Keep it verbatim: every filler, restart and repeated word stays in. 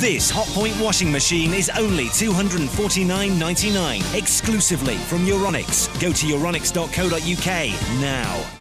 This Hotpoint washing machine is only two hundred and forty-nine ninety-nine, exclusively from Euronics. Go to euronics dot co dot U K now.